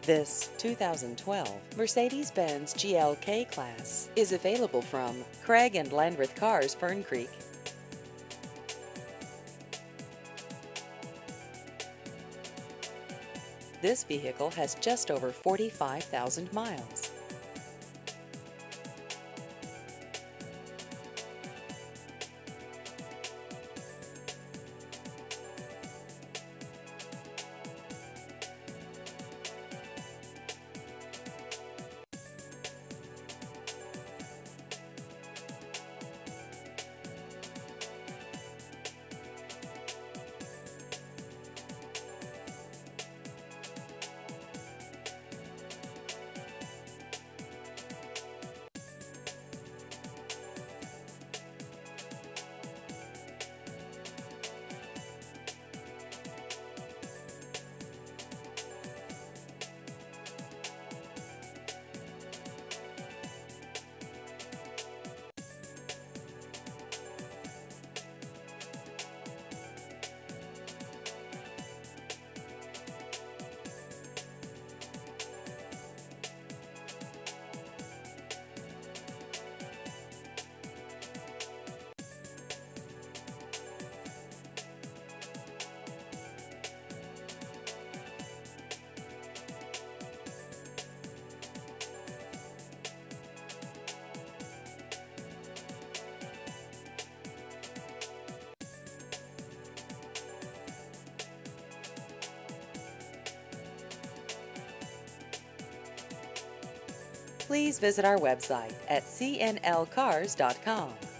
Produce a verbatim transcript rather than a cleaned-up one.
This two thousand twelve Mercedes-Benz G L K Class is available from Craig and Landreth Cars, Fern Creek. This vehicle has just over forty-five thousand miles. Please visit our website at c n l cars dot com.